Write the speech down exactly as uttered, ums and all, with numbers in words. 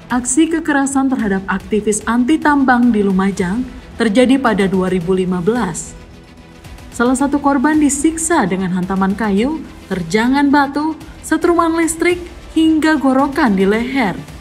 Aksi kekerasan terhadap aktivis anti tambang di Lumajang terjadi pada dua ribu lima belas. Salah satu korban disiksa dengan hantaman kayu, terjangan batu, setruman listrik, hingga gorokan di leher.